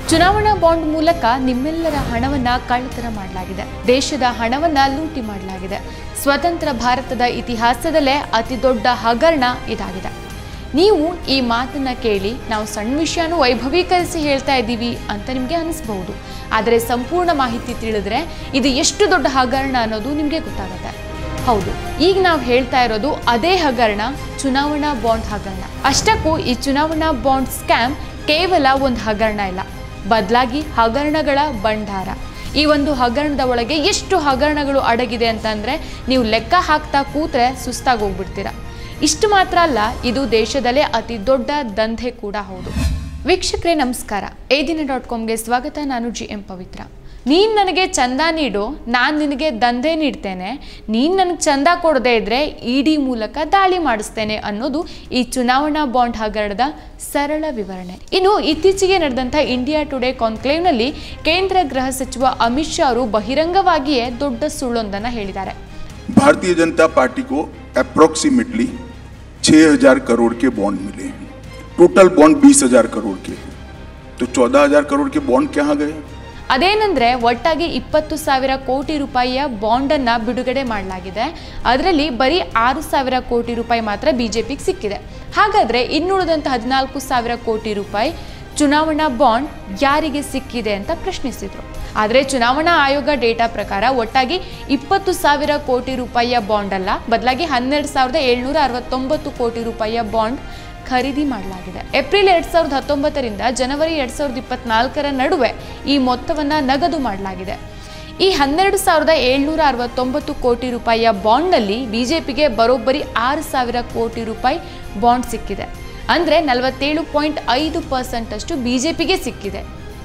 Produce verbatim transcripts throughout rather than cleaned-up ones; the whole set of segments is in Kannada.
ಚುನಾವಣಾ ಬಾಂಡ್ ಮೂಲಕ ನಿಮ್ಮೆಲ್ಲರ ಹಣವನ್ನ ಕಳ್ಳತನ ಮಾಡಲಾಗಿದೆ. ದೇಶದ ಹಣವನ್ನ ಲೂಟಿ ಮಾಡಲಾಗಿದೆ. ಸ್ವತಂತ್ರ ಭಾರತದ ಇತಿಹಾಸದಲ್ಲೇ ಅತಿ ದೊಡ್ಡ ಹಗರಣ ಇದಾಗಿದೆ. ನೀವು ಈ ಮಾತನ್ನ ಕೇಳಿ ನಾವು ಸಣ್ಣ ವಿಷಯನೂ ವೈಭವೀಕರಿಸಿ ಹೇಳ್ತಾ ಇದ್ದೀವಿ ಅಂತ ನಿಮಗೆ ಅನಿಸಬಹುದು. ಆದರೆ ಸಂಪೂರ್ಣ ಮಾಹಿತಿ ತಿಳಿದ್ರೆ ಇದು ಎಷ್ಟು ದೊಡ್ಡ ಹಗರಣ ಅನ್ನೋದು ನಿಮಗೆ ಗೊತ್ತಾಗುತ್ತೆ. ಹೌದು, ಈಗ ನಾವು ಹೇಳ್ತಾ ಇರೋದು ಅದೇ ಹಗರಣ, ಚುನಾವಣಾ ಬಾಂಡ್ ಹಗರಣ. ಅಷ್ಟಕ್ಕೂ ಈ ಚುನಾವಣಾ ಬಾಂಡ್ ಸ್ಕ್ಯಾಮ್ ಕೇವಲ ಒಂದು ಹಗರಣ ಇಲ್ಲ, ಬದಲಾಗಿ ಹಗರಣಗಳ ಭಂಡಾರ. ಈ ಒಂದು ಹಗರಣದ ಒಳಗೆ ಎಷ್ಟು ಹಗರಣಗಳು ಅಡಗಿದೆ ಅಂತಂದ್ರೆ ನೀವು ಲೆಕ್ಕ ಹಾಕ್ತಾ ಕೂತ್ರೆ ಸುಸ್ತಾಗಿ ಹೋಗ್ಬಿಡ್ತೀರಾ. ಇಷ್ಟು ಮಾತ್ರ ಅಲ್ಲ, ಇದು ದೇಶದಲ್ಲೇ ಅತಿ ದೊಡ್ಡ ದಂಧೆ ಕೂಡ ಹೌದು. ವೀಕ್ಷಕರೇ ನಮಸ್ಕಾರ, ಎ ದಿನ ಡಾಟ್ ಕಾಮ್ಗೆ ಸ್ವಾಗತ. ನಾನು ಜಿ ಎಂ ಪವಿತ್ರ. ನೀನು ನನಗೆ ಚಂದ ನೀಡು, ನಾನು ನಿನಗೆ ದಂಧೆ ನೀಡ್ತೇನೆ, ನೀನು ನನಗೆ ಚಂದ ಕೊಡದೇ ಇದ್ರೆ ಇಡಿ ಮೂಲಕ ದಾಳಿ ಮಾಡಿಸ್ತೇನೆ ಅನ್ನೋದು ಈ ಚುನಾವಣಾ ಬಾಂಡ್ ಹಗರಣದ ಸರಳ ವಿವರಣೆ. ಇನ್ನು ಇತ್ತೀಚೆಗೆ ನಡೆದಂಥ ಇಂಡಿಯಾ ಟುಡೇ ಕಾನ್ಕ್ಲೇವ್ನಲ್ಲಿ ಕೇಂದ್ರ ಗೃಹ ಸಚಿವ ಅಮಿತ್ ಶಾ ಅವರು ಬಹಿರಂಗವಾಗಿಯೇ ದೊಡ್ಡ ಸುಳ್ಳೊಂದನ್ನು ಹೇಳಿದ್ದಾರೆ. भारतीय जनता पार्टी को अप्रोक्सीमेटली छह हजार करोड़ के बॉन्ड मिले हैं. टोटल बॉन्ड बीस हजार करोड़ के हैं. तो चौदह हजार करोड़ के बॉन्ड कहाँ गए? ಅದೇನೆಂದ್ರೆ ಒಟ್ಟಾಗಿ ಇಪ್ಪತ್ತು ಸಾವಿರ ಕೋಟಿ ರೂಪಾಯಿಯ ಬಾಂಡನ್ನು ಬಿಡುಗಡೆ ಮಾಡಲಾಗಿದೆ. ಅದರಲ್ಲಿ ಬರೀ ಆರು ಸಾವಿರ ಕೋಟಿ ರೂಪಾಯಿ ಮಾತ್ರ ಬಿಜೆಪಿಗೆ ಸಿಕ್ಕಿದೆ. ಹಾಗಾದರೆ ಇನ್ನುಳಿದಂಥ ಹದಿನಾಲ್ಕು ಸಾವಿರ ಕೋಟಿ ರೂಪಾಯಿ ಚುನಾವಣಾ ಬಾಂಡ್ ಯಾರಿಗೆ ಸಿಕ್ಕಿದೆ ಅಂತ ಪ್ರಶ್ನಿಸಿದರು. ಆದರೆ ಚುನಾವಣಾ ಆಯೋಗ ಡೇಟಾ ಪ್ರಕಾರ ಒಟ್ಟಾಗಿ ಇಪ್ಪತ್ತು ಸಾವಿರ ಕೋಟಿ ರೂಪಾಯಿಯ ಬಾಂಡ್ ಅಲ್ಲ, ಬದಲಾಗಿ ಹನ್ನೆರಡು ಸಾವಿರದ ಏಳ್ನೂರ ಅರವತ್ತೊಂಬತ್ತು ಕೋಟಿ ರೂಪಾಯಿಯ ಬಾಂಡ್ ಖರೀದಿ ಮಾಡಲಾಗಿದೆ. ಏಪ್ರಿಲ್ ಎರಡ್ ಸಾವಿರದ ಹತ್ತೊಂಬತ್ತರಿಂದ ಜನವರಿ ಎರಡ್ ಸಾವಿರದ ಇಪ್ಪತ್ನಾಲ್ಕರ ನಡುವೆ ಈ ಮೊತ್ತವನ್ನು ನಗದು ಮಾಡಲಾಗಿದೆ. ಈ ಹನ್ನೆರಡು ಸಾವಿರದ ಏಳ್ನೂರ ಅರವತ್ತೊಂಬತ್ತು ಕೋಟಿ ರೂಪಾಯಿಯ ಬಾಂಡ್ನಲ್ಲಿ ಬಿಜೆಪಿಗೆ ಬರೋಬ್ಬರಿ ಆರು ಸಾವಿರ ಕೋಟಿ ರೂಪಾಯಿ ಬಾಂಡ್ ಸಿಕ್ಕಿದೆ. ಅಂದರೆ ನಲವತ್ತೇಳು ಪಾಯಿಂಟ್ ಐದು ಪರ್ಸೆಂಟ್ ಅಷ್ಟು ಬಿಜೆಪಿಗೆ ಸಿಕ್ಕಿದೆ.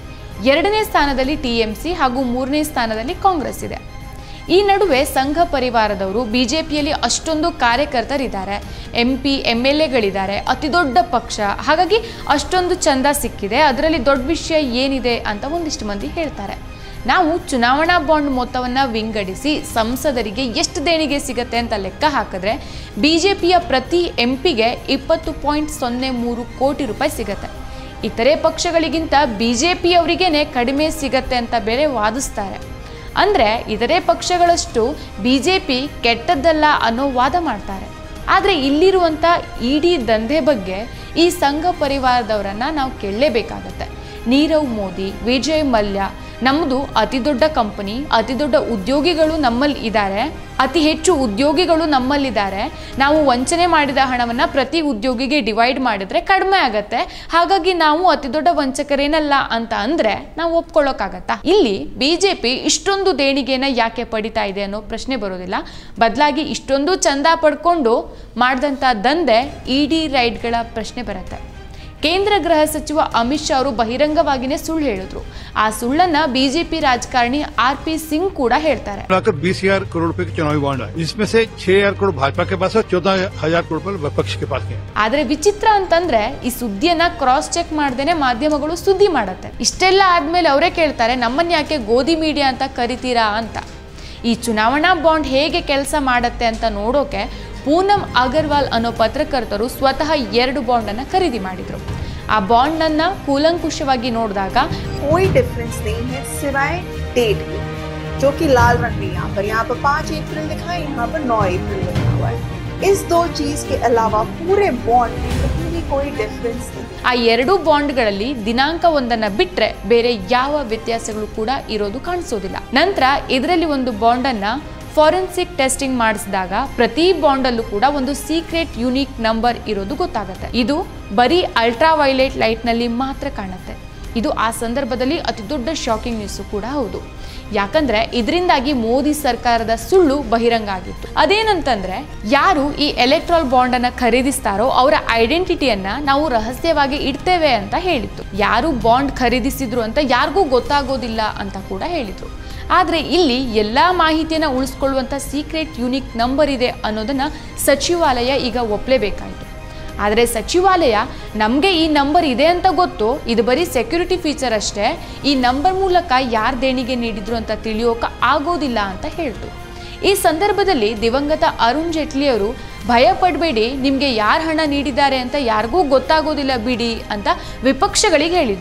ಎರಡನೇ ಸ್ಥಾನದಲ್ಲಿ ಟಿ ಎಂ ಸಿ ಹಾಗೂ ಮೂರನೇ ಸ್ಥಾನದಲ್ಲಿ ಕಾಂಗ್ರೆಸ್ ಇದೆ. ಈ ನಡುವೆ ಸಂಘ ಪರಿವಾರದವರು ಬಿಜೆಪಿಯಲ್ಲಿ ಅಷ್ಟೊಂದು ಕಾರ್ಯಕರ್ತರಿದ್ದಾರೆ, ಎಂ ಪಿ ಎಮ್ ಎಲ್ ಎಗಳಿದ್ದಾರೆ, ಅತಿ ದೊಡ್ಡ ಪಕ್ಷ, ಹಾಗಾಗಿ ಅಷ್ಟೊಂದು ಚಂದ ಸಿಕ್ಕಿದೆ, ಅದರಲ್ಲಿ ದೊಡ್ಡ ವಿಷಯ ಏನಿದೆ ಅಂತ ಒಂದಿಷ್ಟು ಮಂದಿ ಹೇಳ್ತಾರೆ. ನಾವು ಚುನಾವಣಾ ಬಾಂಡ್ ಮೊತ್ತವನ್ನು ವಿಂಗಡಿಸಿ ಸಂಸದರಿಗೆ ಎಷ್ಟು ದೇಣಿಗೆ ಸಿಗುತ್ತೆ ಅಂತ ಲೆಕ್ಕ ಹಾಕಿದ್ರೆ ಬಿಜೆಪಿಯ ಪ್ರತಿ ಎಂ ಪಿಗೆ ಇಪ್ಪತ್ತು ಪಾಯಿಂಟ್ ಸೊನ್ನೆ ಮೂರು ಕೋಟಿ ರೂಪಾಯಿ ಸಿಗುತ್ತೆ. ಇತರೆ ಪಕ್ಷಗಳಿಗಿಂತ ಬಿಜೆಪಿಯವರಿಗೇನೆ ಕಡಿಮೆ ಸಿಗತ್ತೆ ಅಂತ ಬೇರೆ ವಾದಿಸ್ತಾರೆ. ಅಂದರೆ ಇತರೆ ಪಕ್ಷಗಳಷ್ಟು ಬಿಜೆಪಿ ಕೆಟ್ಟದ್ದಲ್ಲ ಅನ್ನೋ ವಾದ ಮಾಡ್ತಾರೆ. ಆದರೆ ಇಲ್ಲಿರುವಂಥ ಇಡೀ ದಂಧೆ ಬಗ್ಗೆ ಈ ಸಂಘ ಪರಿವಾರದವರನ್ನು ನಾವು ಕೇಳಲೇಬೇಕಾಗತ್ತೆ. ನೀರವ್ ಮೋದಿ, ವಿಜಯ್ ಮಲ್ಯ, ನಮ್ಮದು ಅತಿ ದೊಡ್ಡ ಕಂಪನಿ, ಅತಿ ದೊಡ್ಡ ಉದ್ಯೋಗಿಗಳು ನಮ್ಮಲ್ಲಿ ಇದ್ದಾರೆ, ಅತಿ ಹೆಚ್ಚು ಉದ್ಯೋಗಿಗಳು ನಮ್ಮಲ್ಲಿದ್ದಾರೆ, ನಾವು ವಂಚನೆ ಮಾಡಿದ ಹಣವನ್ನು ಪ್ರತಿ ಉದ್ಯೋಗಿಗೆ ಡಿವೈಡ್ ಮಾಡಿದ್ರೆ ಕಡಿಮೆ ಆಗತ್ತೆ, ಹಾಗಾಗಿ ನಾವು ಅತಿ ದೊಡ್ಡ ವಂಚಕರೇನಲ್ಲ ಅಂತ ಅಂದರೆ ನಾವು ಒಪ್ಕೊಳ್ಳೋಕ್ಕಾಗತ್ತಾ? ಇಲ್ಲಿ ಬಿಜೆಪಿ ಇಷ್ಟೊಂದು ದೇಣಿಗೆನ ಯಾಕೆ ಪಡಿತಾ ಇದೆ ಅನ್ನೋ ಪ್ರಶ್ನೆ ಬರೋದಿಲ್ಲ. ಬದಲಾಗಿ ಇಷ್ಟೊಂದು ಚಂದ ಪಡ್ಕೊಂಡು ಮಾಡಿದಂಥ ದಂಧೆ ಇಡಿ ರೈಡ್ಗಳ ಪ್ರಶ್ನೆ ಬರುತ್ತೆ. ಕೇಂದ್ರ ಗೃಹ ಸಚಿವ ಅಮಿತ್ ಶಾ ಅವರು ಬಹಿರಂಗವಾಗಿಯೇ ಸುಳ್ಳು ಹೇಳಿದ್ರು. ಆ ಸುಳ್ಳನ್ನ ಬಿಜೆಪಿ ರಾಜಕಾರಣಿ ಆರ್ ಪಿ ಸಿಂಗ್ ಕೂಡ ಹೇಳ್ತಾರೆ. बीस हजार करोड़ रुपए के चुनावी बॉन्ड है, जिसमें से छह हजार करोड़ भाजपा के पास है, चौदह हजार करोड़ रुपए विपक्ष के पास है. ಆದ್ರೆ ವಿಚಿತ್ರ ಅಂತಂದ್ರೆ ಈ ಸುದ್ದಿಯನ್ನ ಕ್ರಾಸ್ ಚೆಕ್ ಮಾಡ್ದೇನೆ ಮಾಧ್ಯಮಗಳು ಸುದ್ದಿ ಮಾಡತ್ತೆ. ಇಷ್ಟೆಲ್ಲ ಆದ್ಮೇಲೆ ಅವರೇ ಕೇಳ್ತಾರೆ, ನಮ್ಮನ್ನ ಯಾಕೆ ಗೋಧಿ ಮೀಡಿಯಾ ಅಂತ ಕರಿತೀರಾ ಅಂತ. ಈ ಚುನಾವಣಾ ಬಾಂಡ್ ಹೇಗೆ ಕೆಲಸ ಮಾಡತ್ತೆ ಅಂತ ನೋಡೋಕೆ ಪೂನಮ್ ಅಗರ್ವಾಲ್ ಅನ್ನೋ ಪತ್ರಕರ್ತರು ಸ್ವತಃ ಎರಡು ಬಾಂಡ್ ಅನ್ನ ಖರೀದಿ ಮಾಡಿದ್ರು. ಆ ಬಾಂಡ್ ಅನ್ನ ಕೂಲಂಕುಷವಾಗಿ ನೋಡಿದಾಗ कोई डिफरेंस नहीं है सिवाय डेट के, जो कि लाल रंग में यहाँ पर यहाँ पर पाँच अप्रैल लिखा है, यहाँ पर नौ अप्रैल लिखा हुआ है. इस दो चीज के अलावा पूरे बॉन्ड में कहीं भी कोई डिफरेंस नहीं. ಆ ಎರಡು ಬಾಂಡ್ಗಳಲ್ಲಿ ದಿನಾಂಕ ಒಂದನ್ನ ಬಿಟ್ರೆ ಬೇರೆ ಯಾವ ವ್ಯತ್ಯಾಸಗಳು ಕೂಡ ಇರೋದು ಕಾಣಿಸೋದಿಲ್ಲ. ನಂತರ ಇದರಲ್ಲಿ ಒಂದು ಬಾಂಡ್ ಅನ್ನ ಫಾರೆನ್ಸಿಕ್ ಟೆಸ್ಟಿಂಗ್ ಮಾಡಿಸಿದಾಗ ಪ್ರತಿ ಬಾಂಡಲ್ಲೂ ಕೂಡ ಒಂದು ಸೀಕ್ರೆಟ್ ಯುನಿಕ್ ನಂಬರ್ ಇರೋದು ಗೊತ್ತಾಗುತ್ತೆ. ಇದು ಬರೀ ಅಲ್ಟ್ರಾ ವೈಲೆಟ್ ಲೈಟ್ ನಲ್ಲಿ ಮಾತ್ರ ಕಾಣುತ್ತೆ. ಇದು ಆ ಸಂದರ್ಭದಲ್ಲಿ ಅತಿ ದೊಡ್ಡ ಶಾಕಿಂಗ್ ನ್ಯೂಸ್ ಕೂಡ ಹೌದು. ಯಾಕಂದ್ರೆ ಇದರಿಂದಾಗಿ ಮೋದಿ ಸರ್ಕಾರದ ಸುಳ್ಳು ಬಹಿರಂಗ ಆಗಿತ್ತು. ಅದೇನಂತಂದ್ರೆ ಯಾರು ಈ ಎಲೆಕ್ಟ್ರಾಲ್ ಬಾಂಡ್ ಅನ್ನ ಖರೀದಿಸ್ತಾರೋ ಅವರ ಐಡೆಂಟಿಟಿಯನ್ನ ನಾವು ರಹಸ್ಯವಾಗಿ ಇಡ್ತೇವೆ ಅಂತ ಹೇಳಿತ್ತು. ಯಾರು ಬಾಂಡ್ ಖರೀದಿಸಿದ್ರು ಅಂತ ಯಾರಿಗೂ ಗೊತ್ತಾಗೋದಿಲ್ಲ ಅಂತ ಕೂಡ ಹೇಳಿದ್ರು. ಆದರೆ ಇಲ್ಲಿ ಎಲ್ಲ ಮಾಹಿತಿಯನ್ನು ಉಳಿಸ್ಕೊಳ್ಳುವಂಥ ಸೀಕ್ರೆಟ್ ಯುನಿಕ್ ನಂಬರ್ ಇದೆ ಅನ್ನೋದನ್ನು ಸಚಿವಾಲಯ ಈಗ ಒಪ್ಪಲೇಬೇಕಾಯಿತು. ಆದರೆ ಸಚಿವಾಲಯ ನಮಗೆ ಈ ನಂಬರ್ ಇದೆ ಅಂತ ಗೊತ್ತು, ಇದು ಬರೀ ಸೆಕ್ಯೂರಿಟಿ ಫೀಚರ್ ಅಷ್ಟೇ, ಈ ನಂಬರ್ ಮೂಲಕ ಯಾರು ದೇಣಿಗೆ ನೀಡಿದ್ರು ಅಂತ ತಿಳಿಯೋಕೆ ಆಗೋದಿಲ್ಲ ಅಂತ ಹೇಳ್ತು. ಈ ಸಂದರ್ಭದಲ್ಲಿ ದಿವಂಗತ ಅರುಣ್ ಜೇಟ್ಲಿ ಅವರು ಭಯ ಪಡಬೇಡಿ, ನಿಮಗೆ ಯಾರು ಹಣ ನೀಡಿದ್ದಾರೆ ಅಂತ ಯಾರಿಗೂ ಗೊತ್ತಾಗೋದಿಲ್ಲ ಬಿಡಿ ಅಂತ ವಿಪಕ್ಷಗಳಿಗೆ ಹೇಳಿದರು.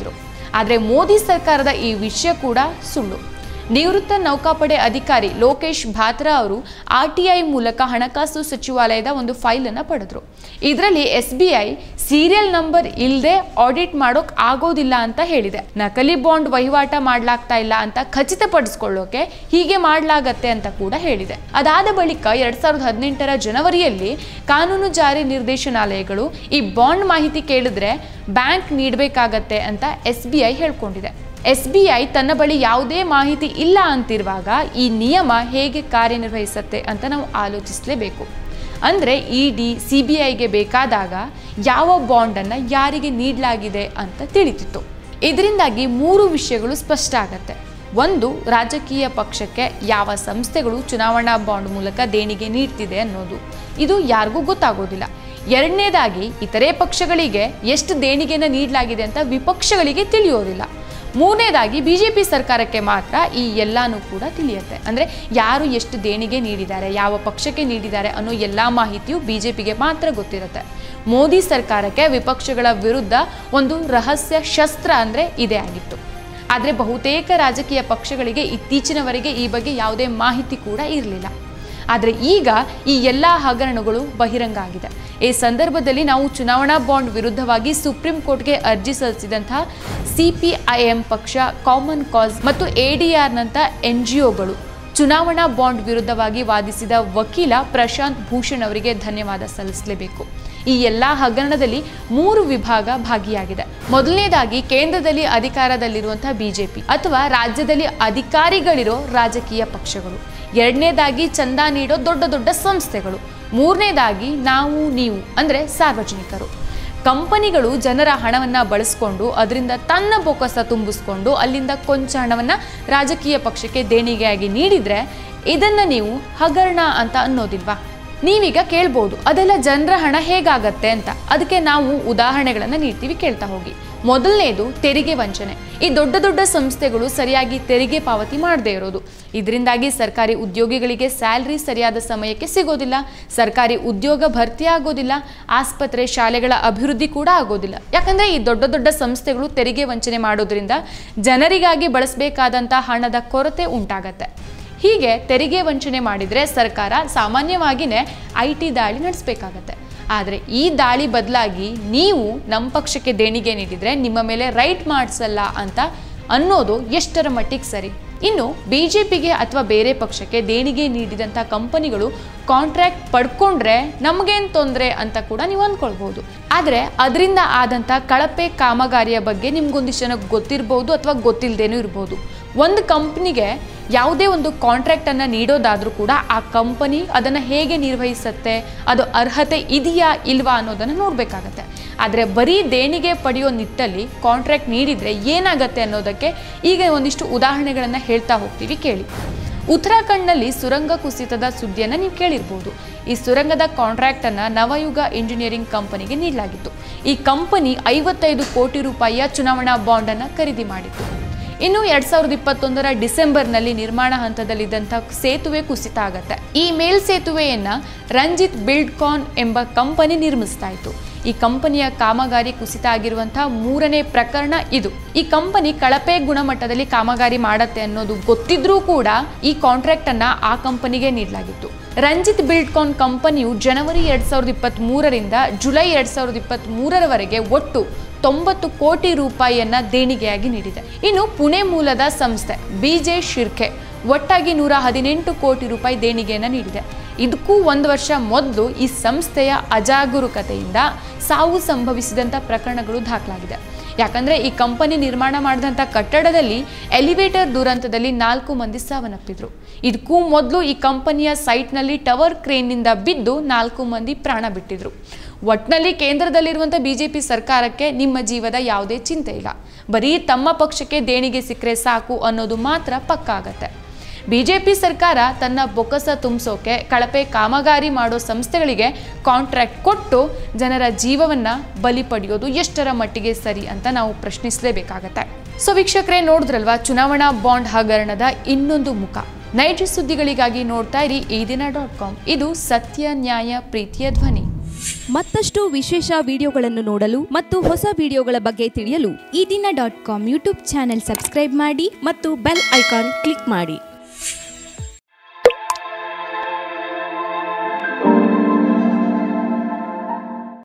ಆದರೆ ಮೋದಿ ಸರ್ಕಾರದ ಈ ವಿಷಯ ಕೂಡ ಸುಳ್ಳು. ನಿವೃತ್ತ ನೌಕಾಪಡೆ ಅಧಿಕಾರಿ ಲೋಕೇಶ್ ಬಾತ್ರಾ ಅವರು ಆರ್ ಟಿ ಐ ಮೂಲಕ ಹಣಕಾಸು ಸಚಿವಾಲಯದ ಒಂದು ಫೈಲ್ ಅನ್ನು ಪಡೆದ್ರು. ಇದರಲ್ಲಿ S B I serial number ಇಲ್ಲದೆ ಆಡಿಟ್ ಮಾಡೋಕ್ ಆಗೋದಿಲ್ಲ ಅಂತ ಹೇಳಿದೆ. ನಕಲಿ ಬಾಂಡ್ ವಹಿವಾಟ ಮಾಡ್ಲಾಗ್ತಾ ಇಲ್ಲ ಅಂತ ಖಚಿತಪಡಿಸ್ಕೊಳ್ಳೋಕೆ ಹೀಗೆ ಮಾಡ್ಲಾಗತ್ತೆ ಅಂತ ಕೂಡ ಹೇಳಿದೆ. ಅದಾದ ಬಳಿಕ ಎರಡ್ ಸಾವಿರದ ಹದಿನೆಂಟರ ಜನವರಿಯಲ್ಲಿ ಕಾನೂನು ಜಾರಿ ನಿರ್ದೇಶನಾಲಯಗಳು ಈ ಬಾಂಡ್ ಮಾಹಿತಿ ಕೇಳಿದ್ರೆ ಬ್ಯಾಂಕ್ ನೀಡಬೇಕಾಗತ್ತೆ ಅಂತ ಎಸ್ ಬಿ ಐ ಹೇಳ್ಕೊಂಡಿದೆ. ಎಸ್ ಬಿ ಐ ತನ್ನ ಬಳಿ ಯಾವುದೇ ಮಾಹಿತಿ ಇಲ್ಲ ಅಂತಿರುವಾಗ ಈ ನಿಯಮ ಹೇಗೆ ಕಾರ್ಯನಿರ್ವಹಿಸುತ್ತೆ ಅಂತ ನಾವು ಆಲೋಚಿಸಲೇಬೇಕು. ಅಂದರೆ ಇ ಡಿ ಸಿ ಬಿ ಐಗೆ ಬೇಕಾದಾಗ ಯಾವ ಬಾಂಡನ್ನು ಯಾರಿಗೆ ನೀಡಲಾಗಿದೆ ಅಂತ ತಿಳಿತಿತ್ತು. ಇದರಿಂದಾಗಿ ಮೂರು ವಿಷಯಗಳು ಸ್ಪಷ್ಟ ಆಗತ್ತೆ. ಒಂದು, ರಾಜಕೀಯ ಪಕ್ಷಕ್ಕೆ ಯಾವ ಸಂಸ್ಥೆಗಳು ಚುನಾವಣಾ ಬಾಂಡ್ ಮೂಲಕ ದೇಣಿಗೆ ನೀಡ್ತಿದೆ ಅನ್ನೋದು, ಇದು ಯಾರಿಗೂ ಗೊತ್ತಾಗೋದಿಲ್ಲ. ಎರಡನೇದಾಗಿ, ಇತರೆ ಪಕ್ಷಗಳಿಗೆ ಎಷ್ಟು ದೇಣಿಗೆನ ನೀಡಲಾಗಿದೆ ಅಂತ ವಿಪಕ್ಷಗಳಿಗೆ ತಿಳಿಯೋದಿಲ್ಲ. ಮೂರನೇದಾಗಿ, ಬಿಜೆಪಿ ಸರ್ಕಾರಕ್ಕೆ ಮಾತ್ರ ಈ ಎಲ್ಲಾನು ಕೂಡ ತಿಳಿಯುತ್ತೆ. ಅಂದರೆ ಯಾರು ಎಷ್ಟು ದೇಣಿಗೆ ನೀಡಿದ್ದಾರೆ, ಯಾವ ಪಕ್ಷಕ್ಕೆ ನೀಡಿದ್ದಾರೆ ಅನ್ನೋ ಎಲ್ಲ ಮಾಹಿತಿಯು ಬಿಜೆಪಿಗೆ ಮಾತ್ರ ಗೊತ್ತಿರುತ್ತೆ. ಮೋದಿ ಸರ್ಕಾರಕ್ಕೆ ವಿಪಕ್ಷಗಳ ವಿರುದ್ಧ ಒಂದು ರಹಸ್ಯ ಶಸ್ತ್ರ ಅಂದರೆ ಇದೇ ಆಗಿತ್ತು. ಆದರೆ ಬಹುತೇಕ ರಾಜಕೀಯ ಪಕ್ಷಗಳಿಗೆ ಇತ್ತೀಚಿನವರೆಗೆ ಈ ಬಗ್ಗೆ ಯಾವುದೇ ಮಾಹಿತಿ ಕೂಡ ಇರಲಿಲ್ಲ. ಆದರೆ ಈಗ ಈ ಎಲ್ಲ ಹಗರಣಗಳು ಬಹಿರಂಗ ಆಗಿದೆ. ಈ ಸಂದರ್ಭದಲ್ಲಿ ನಾವು ಚುನಾವಣಾ ಬಾಂಡ್ ವಿರುದ್ಧವಾಗಿ ಸುಪ್ರೀಂ ಕೋರ್ಟ್ಗೆ ಅರ್ಜಿ ಸಲ್ಲಿಸಿದಂತಹ ಸಿ ಪಿ ಐ ಎಂ ಪಕ್ಷ, ಕಾಮನ್ ಕಾಸ್ ಮತ್ತು ಎ ಡಿ ಆರ್ನಂಥ ಎನ್ ಜಿ ಒಗಳು, ಚುನಾವಣಾ ಬಾಂಡ್ ವಿರುದ್ಧವಾಗಿ ವಾದಿಸಿದ ವಕೀಲ ಪ್ರಶಾಂತ್ ಭೂಷಣ್ ಅವರಿಗೆ ಧನ್ಯವಾದ ಸಲ್ಲಿಸಲೇಬೇಕು. ಈ ಎಲ್ಲ ಹಗರಣದಲ್ಲಿ ಮೂರು ವಿಭಾಗ ಭಾಗಿಯಾಗಿದೆ. ಮೊದಲನೇದಾಗಿ, ಕೇಂದ್ರದಲ್ಲಿ ಅಧಿಕಾರದಲ್ಲಿರುವಂತಹ ಬಿಜೆಪಿ ಅಥವಾ ರಾಜ್ಯದಲ್ಲಿ ಅಧಿಕಾರಿಗಳಿರೋ ರಾಜಕೀಯ ಪಕ್ಷಗಳು. ಎರಡನೇದಾಗಿ, ಚಂದ ನೀಡೋ ದೊಡ್ಡ ದೊಡ್ಡ ಸಂಸ್ಥೆಗಳು. ಮೂರನೇದಾಗಿ, ನಾವು ನೀವು ಅಂದರೆ ಸಾರ್ವಜನಿಕರು. ಕಂಪನಿಗಳು ಜನರ ಹಣವನ್ನು ಬಳಸ್ಕೊಂಡು ಅದರಿಂದ ತನ್ನ ಬೊಕ್ಕಸ ತುಂಬಿಸ್ಕೊಂಡು ಅಲ್ಲಿಂದ ಕೊಂಚ ಹಣವನ್ನು ರಾಜಕೀಯ ಪಕ್ಷಕ್ಕೆ ದೇಣಿಗೆಯಾಗಿ ನೀಡಿದರೆ ಇದನ್ನು ನೀವು ಹಗರಣ ಅಂತ ಅನ್ನೋದಿಲ್ವಾ? ನೀವೀಗ ಕೇಳ್ಬೋದು, ಅದೆಲ್ಲ ಜನರ ಹಣ ಹೇಗಾಗತ್ತೆ ಅಂತ. ಅದಕ್ಕೆ ನಾವು ಉದಾಹರಣೆಗಳನ್ನು ನೀಡ್ತೀವಿ, ಕೇಳ್ತಾ ಹೋಗಿ. ಮೊದಲನೇದು, ತೆರಿಗೆ ವಂಚನೆ. ಈ ದೊಡ್ಡ ದೊಡ್ಡ ಸಂಸ್ಥೆಗಳು ಸರಿಯಾಗಿ ತೆರಿಗೆ ಪಾವತಿ ಮಾಡದೇ ಇರೋದು. ಇದರಿಂದಾಗಿ ಸರ್ಕಾರಿ ಉದ್ಯೋಗಿಗಳಿಗೆ ಸ್ಯಾಲ್ರಿ ಸರಿಯಾದ ಸಮಯಕ್ಕೆ ಸಿಗೋದಿಲ್ಲ, ಸರ್ಕಾರಿ ಉದ್ಯೋಗ ಭರ್ತಿ ಆಗೋದಿಲ್ಲ, ಆಸ್ಪತ್ರೆ ಶಾಲೆಗಳ ಅಭಿವೃದ್ಧಿ ಕೂಡ ಆಗೋದಿಲ್ಲ. ಯಾಕಂದರೆ ಈ ದೊಡ್ಡ ದೊಡ್ಡ ಸಂಸ್ಥೆಗಳು ತೆರಿಗೆ ವಂಚನೆ ಮಾಡೋದ್ರಿಂದ ಜನರಿಗಾಗಿ ಬಳಸಬೇಕಾದಂಥ ಹಣದ ಕೊರತೆ ಉಂಟಾಗತ್ತೆ. ಹೀಗೆ ತೆರಿಗೆ ವಂಚನೆ ಮಾಡಿದರೆ ಸರ್ಕಾರ ಸಾಮಾನ್ಯವಾಗಿಯೇ ಐ ಟಿ ದಾಳಿ ನಡೆಸಬೇಕಾಗತ್ತೆ. ಆದರೆ ಈ ದಾಳಿ ಬದಲಾಗಿ ನೀವು ನಮ್ಮ ಪಕ್ಷಕ್ಕೆ ದೇಣಿಗೆ ನೀಡಿದರೆ ನಿಮ್ಮ ಮೇಲೆ ರೈಟ್ ಮಾಡಿಸಲ್ಲ ಅಂತ ಅನ್ನೋದು ಎಷ್ಟರ ಮಟ್ಟಿಗೆ ಸರಿ? ಇನ್ನು ಬಿ ಜೆ ಪಿಗೆ ಅಥವಾ ಬೇರೆ ಪಕ್ಷಕ್ಕೆ ದೇಣಿಗೆ ನೀಡಿದಂಥ ಕಂಪನಿಗಳು ಕಾಂಟ್ರಾಕ್ಟ್ ಪಡ್ಕೊಂಡ್ರೆ ನಮಗೇನು ತೊಂದರೆ ಅಂತ ಕೂಡ ನೀವು ಅಂದ್ಕೊಳ್ಬೋದು. ಆದರೆ ಅದರಿಂದ ಆದಂಥ ಕಳಪೆ ಕಾಮಗಾರಿಯ ಬಗ್ಗೆ ನಿಮ್ಗೊಂದಿಷ್ಟು ಜನಕ್ಕೆ ಗೊತ್ತಿರ್ಬೋದು ಅಥವಾ ಗೊತ್ತಿಲ್ಲದೇನೂ ಇರ್ಬೋದು. ಒಂದು ಕಂಪ್ನಿಗೆ ಯಾವುದೇ ಒಂದು ಕಾಂಟ್ರಾಕ್ಟನ್ನು ನೀಡೋದಾದರೂ ಕೂಡ ಆ ಕಂಪನಿ ಅದನ್ನು ಹೇಗೆ ನಿರ್ವಹಿಸುತ್ತೆ, ಅದು ಅರ್ಹತೆ ಇದೆಯಾ ಇಲ್ವಾ ಅನ್ನೋದನ್ನು ನೋಡಬೇಕಾಗತ್ತೆ. ಆದರೆ ಬರೀ ದೇಣಿಗೆ ಪಡೆಯೋ ನಿಟ್ಟಲ್ಲಿ ಕಾಂಟ್ರಾಕ್ಟ್ ನೀಡಿದರೆ ಏನಾಗುತ್ತೆ ಅನ್ನೋದಕ್ಕೆ ಈಗ ಒಂದಿಷ್ಟು ಉದಾಹರಣೆಗಳನ್ನು ಹೇಳ್ತಾ ಹೋಗ್ತೀವಿ, ಕೇಳಿ. ಉತ್ತರಾಖಂಡ್ನಲ್ಲಿ ಸುರಂಗ ಕುಸಿತದ ಸುದ್ದಿಯನ್ನು ನೀವು ಕೇಳಿರ್ಬೋದು. ಈ ಸುರಂಗದ ಕಾಂಟ್ರಾಕ್ಟನ್ನು ನವಯುಗ ಇಂಜಿನಿಯರಿಂಗ್ ಕಂಪನಿಗೆ ನೀಡಲಾಗಿತ್ತು. ಈ ಕಂಪನಿ ಐವತ್ತೈದು ಕೋಟಿ ರೂಪಾಯಿಯ ಚುನಾವಣಾ ಬಾಂಡನ್ನು ಖರೀದಿ ಮಾಡಿತ್ತು. ಇನ್ನು ಎರಡ್ ಸಾವಿರದ ಇಪ್ಪತ್ತೊಂದರ ಡಿಸೆಂಬರ್ನಲ್ಲಿ ನಿರ್ಮಾಣ ಹಂತದಲ್ಲಿದ್ದಂಥ ಸೇತುವೆ ಕುಸಿತ ಆಗತ್ತೆ. ಈ ಮೇಲ್ಸೇತುವೆಯನ್ನ ರಂಜಿತ್ ಬಿಲ್ಡ್ಕಾನ್ ಎಂಬ ಕಂಪನಿ ನಿರ್ಮಿಸ್ತಾ ಇತ್ತು. ಈ ಕಂಪನಿಯ ಕಾಮಗಾರಿ ಕುಸಿತ ಆಗಿರುವಂತಹ ಮೂರನೇ ಪ್ರಕರಣ ಇದು. ಈ ಕಂಪನಿ ಕಳಪೆ ಗುಣಮಟ್ಟದಲ್ಲಿ ಕಾಮಗಾರಿ ಮಾಡತ್ತೆ ಅನ್ನೋದು ಗೊತ್ತಿದ್ರೂ ಕೂಡ ಈ ಕಾಂಟ್ರಾಕ್ಟ್ ಅನ್ನ ಆ ಕಂಪನಿಗೆ ನೀಡಲಾಗಿತ್ತು. ರಂಜಿತ್ ಬಿಲ್ಡ್ಕಾನ್ ಕಂಪನಿಯು ಜನವರಿ ಎರಡ್ ಸಾವಿರದ ಇಪ್ಪತ್ತ್ ಮೂರರಿಂದ ಜುಲೈ ಎರಡ್ ಸಾವಿರದ ಇಪ್ಪತ್ತ್ ಮೂರರವರೆಗೆ ಒಟ್ಟು ತೊಂಬತ್ತು ಕೋಟಿ ರೂಪಾಯಿಯನ್ನ ದೇಣಿಗೆಯಾಗಿ ನೀಡಿದೆ. ಇನ್ನು ಪುಣೆ ಮೂಲದ ಸಂಸ್ಥೆ ಬಿಜೆ ಶಿರ್ಕೆ ಒಟ್ಟಾಗಿ ನೂರ ಹದಿನೆಂಟು ಕೋಟಿ ರೂಪಾಯಿ ದೇಣಿಗೆಯನ್ನು ನೀಡಿದೆ. ಇದಕ್ಕೂ ಒಂದು ವರ್ಷ ಮೊದಲು ಈ ಸಂಸ್ಥೆಯ ಅಜಾಗರೂಕತೆಯಿಂದ ಸಾವು ಸಂಭವಿಸಿದಂಥ ಪ್ರಕರಣಗಳು ದಾಖಲಾಗಿದೆ. ಯಾಕಂದರೆ ಈ ಕಂಪನಿ ನಿರ್ಮಾಣ ಮಾಡಿದಂಥ ಕಟ್ಟಡದಲ್ಲಿ ಎಲಿವೇಟರ್ ದುರಂತದಲ್ಲಿ ನಾಲ್ಕು ಮಂದಿ ಸಾವನ್ನಪ್ಪಿದ್ರು. ಇದಕ್ಕೂ ಮೊದಲು ಈ ಕಂಪನಿಯ ಸೈಟ್ನಲ್ಲಿ ಟವರ್ ಕ್ರೇನ್ನಿಂದ ಬಿದ್ದು ನಾಲ್ಕು ಮಂದಿ ಪ್ರಾಣ ಬಿಟ್ಟಿದ್ರು. ಒಟ್ಟಿನಲ್ಲಿ ಕೇಂದ್ರದಲ್ಲಿರುವಂಥ ಬಿ ಜೆ ಪಿ ಸರ್ಕಾರಕ್ಕೆ ನಿಮ್ಮ ಜೀವದ ಯಾವುದೇ ಚಿಂತೆ ಇಲ್ಲ. ಬರೀ ತಮ್ಮ ಪಕ್ಷಕ್ಕೆ ದೇಣಿಗೆ ಸಿಕ್ಕರೆ ಸಾಕು ಅನ್ನೋದು ಮಾತ್ರ ಪಕ್ಕಾ ಆಗತ್ತೆ. ಬಿ ಜೆ ಪಿ ಸರ್ಕಾರ ತನ್ನ ಬೊಕ್ಕಸ ತುಂಬಿಸೋಕೆ ಕಳಪೆ ಕಾಮಗಾರಿ ಮಾಡೋ ಸಂಸ್ಥೆಗಳಿಗೆ ಕಾಂಟ್ರಾಕ್ಟ್ ಕೊಟ್ಟು ಜನರ ಜೀವವನ್ನು ಬಲಿ ಪಡೆಯೋದು ಎಷ್ಟರ ಮಟ್ಟಿಗೆ ಸರಿ ಅಂತ ನಾವು ಪ್ರಶ್ನಿಸಲೇಬೇಕಾಗತ್ತೆ. ಸೊ ವೀಕ್ಷಕರೇ, ನೋಡಿದ್ರಲ್ವಾ ಚುನಾವಣಾ ಬಾಂಡ್ ಹಗರಣದ ಇನ್ನೊಂದು ಮುಖ. ನೈಜ ಸುದ್ದಿಗಳಿಗಾಗಿ ನೋಡ್ತಾ ಇರಿ ಈ ದಿನ ಡಾಟ್ ಕಾಮ್. ಇದು ಸತ್ಯ, ನ್ಯಾಯ, ಪ್ರೀತಿಯ ಧ್ವನಿ. ಮತ್ತಷ್ಟು ವಿಶೇಷ ವಿಡಿಯೋಗಳನ್ನು ನೋಡಲು ಮತ್ತು ಹೊಸ ವಿಡಿಯೋಗಳ ಬಗ್ಗೆ ತಿಳಿಯಲು Ee Dina dot com YouTube channel subscribe ಮಾಡಿ ಮತ್ತು ಬೆಲ್ ಐಕಾನ್ ಕ್ಲಿಕ್ ಮಾಡಿ.